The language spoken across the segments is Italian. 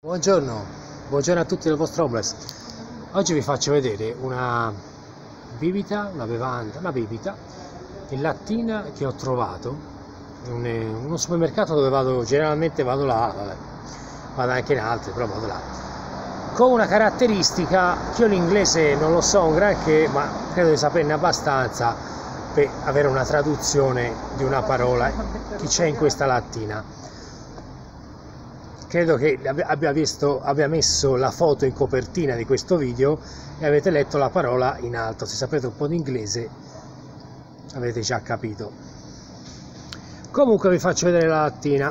Buongiorno, buongiorno a tutti dal vostro Homeless. Oggi vi faccio vedere una bibita, una bibita in lattina che ho trovato in uno supermercato dove generalmente vado là, vado anche in altri, però vado là, con una caratteristica che io l'inglese non lo so un granché, ma credo di saperne abbastanza per avere una traduzione di una parola che c'è in questa lattina. Credo che abbia messo la foto in copertina di questo video e avete letto la parola in alto. Se sapete un po' di inglese avete già capito. Comunque vi faccio vedere la lattina.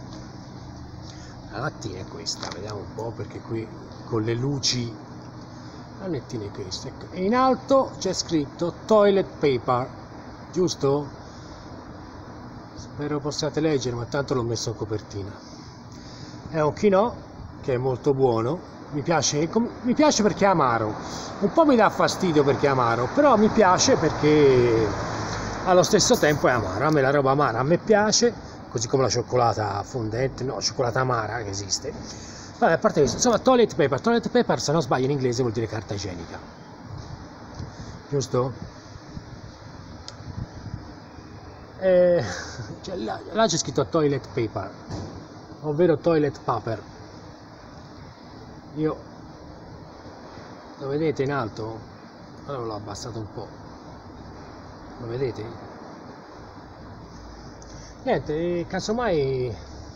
La lattina è questa, vediamo un po', perché qui con le luci la lattina è questa. E in alto c'è scritto toilet paper, giusto? Spero possiate leggere, ma tanto l'ho messo in copertina. È un quinoa che è molto buono, mi piace perché è amaro, un po' mi dà fastidio perché è amaro, però mi piace perché allo stesso tempo è amaro. A me la roba amara a me piace, così come la cioccolata fondente, no, cioccolata amara che esiste. Vabbè, a parte questo, insomma, toilet paper se non sbaglio in inglese vuol dire carta igienica, giusto? Cioè, là c'è scritto toilet paper, ovvero toilet paper. Lo vedete in alto? Allora l'ho abbassato un po', lo vedete? Niente, casomai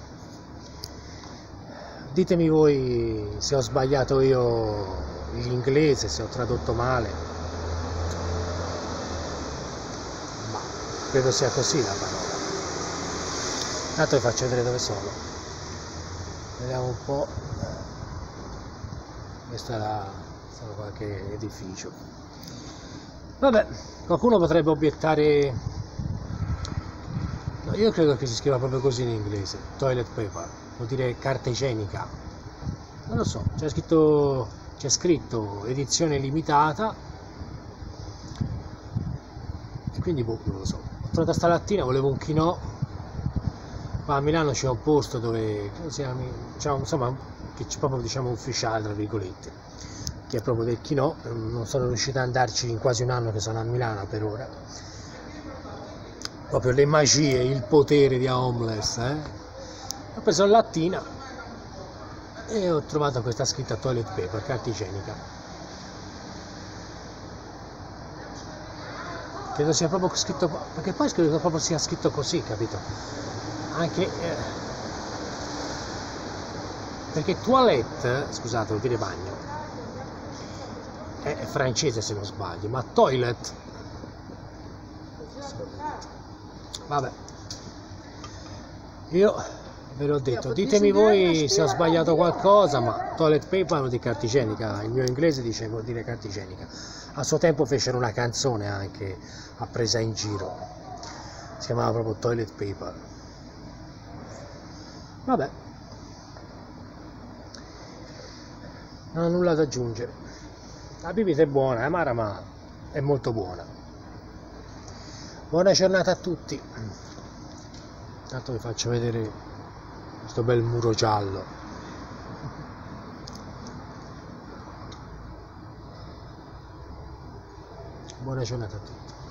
ditemi voi se ho sbagliato io l'inglese, se ho tradotto male, ma credo sia così la parola. Tanto vi faccio vedere dove sono. Vediamo un po'. Questo era qualche edificio. Vabbè, qualcuno potrebbe obiettare. No, io credo che si scriva proprio così in inglese. Toilet paper vuol dire carta igienica. Non lo so, c'è scritto edizione limitata. E quindi boh, non lo so. Ho trovato stamattina, volevo un quinoa. Qua a Milano c'è un posto dove insomma, che c'è proprio, diciamo, ufficiale tra virgolette, che è proprio del quinoa. Non sono riuscito ad andarci in quasi un anno che sono a Milano per ora. Proprio le magie, il potere di Homeless, Ho preso la lattina e ho trovato questa scritta toilet paper, carta igienica. Credo sia proprio scritto, perché poi credo proprio sia scritto così, capito? Anche perché toilette, scusate, vuol dire bagno, è francese se non sbaglio, ma toilet, vabbè, io ve l'ho detto, ditemi voi se ho sbagliato qualcosa, ma toilet paper vuol dire carta igienica, il mio inglese dice vuol dire carta igienica. A suo tempo fecero una canzone anche a presa in giro, si chiamava proprio toilet paper. Vabbè, non ho nulla da aggiungere. La bibita è buona, è amara, ma è molto buona. Buona giornata a tutti. Intanto vi faccio vedere questo bel muro giallo. Buona giornata a tutti.